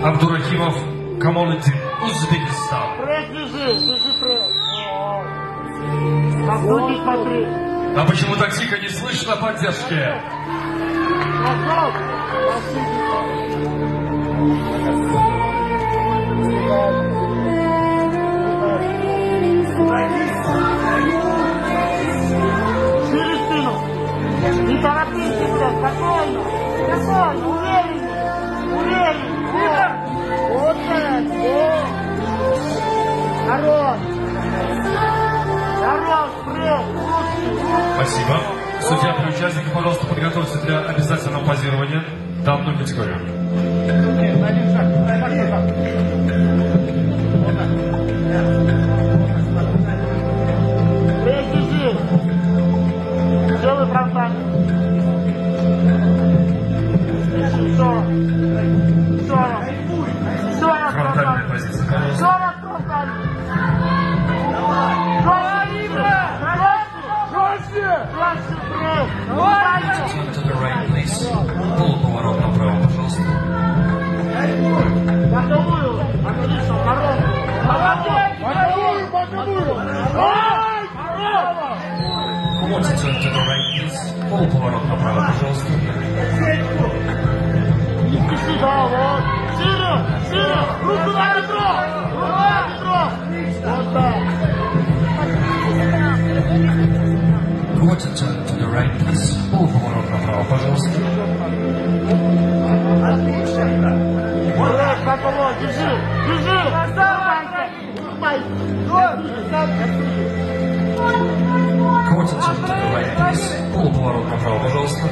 Абдурахимов Камолиддин, Узбекистан. Пресс, держи пресс. На ноги смотри. А почему так тихо, не слышно поддержки? Шире спину. Не торопись, блядь, спокойно. Спокойно, увереннее. Вот так, вот. Хорош, пресс, Спасибо. Судья при участнике, пожалуйста, подготовьтесь для обязательного позирования. Данную категорию. один шаг. Пресс, держи. Делай фронтально. Фронтальная позиция, пожалуйста. To the right, please. Полуповорот направо, пожалуйста. To the right, please. Полуповорот направо, пожалуйста. Руку на бедро! Вот так. To the right, please. Полуповорот направо, пожалуйста. Держи! To the right, please. Полуповорот направо, пожалуйста.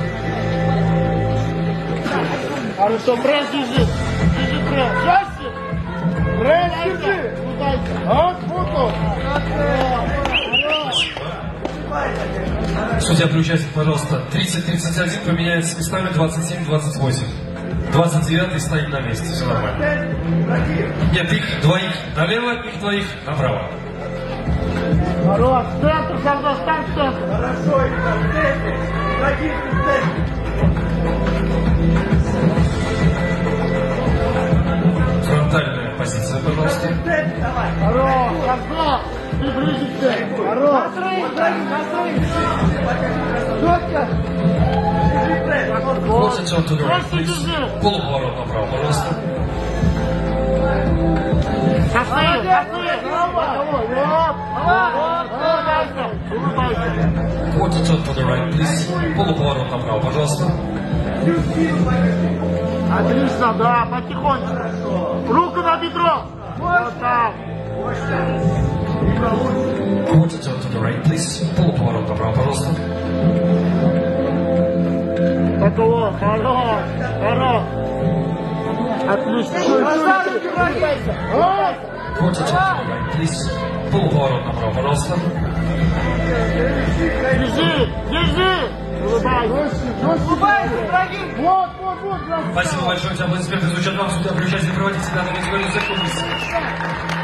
Хорошо, пресс держи! Пресс! Пресс держи! Вот он! Судья при участнике, пожалуйста, 30-31 поменяется местами 27-28. 29 стоит на месте, все нормально. Нет, их двоих налево, их двоих направо. Хорош, центр, когда стань в центр. Хорошо, Илья, в центре. Враги в центре. Фронтальная позиция, пожалуйста. Хорош, когда ты ближе к центру. Хорош. To the right, please. Полуповорот направо, пожалуйста. To the right, please. Полуповорот направо, пожалуйста. Отлично, да, потихоньку. Руку на бедро. Вот так. To the right, please. Полуповорот направо, пожалуйста. Готово, хорош. Отлично. To the right, please. Полуповорот направо, пожалуйста. Держи. Улыбайся, дорогие. Вот. Спасибо большое, аплодисменты звучат вам, судья при участии проводите данную категорию законности.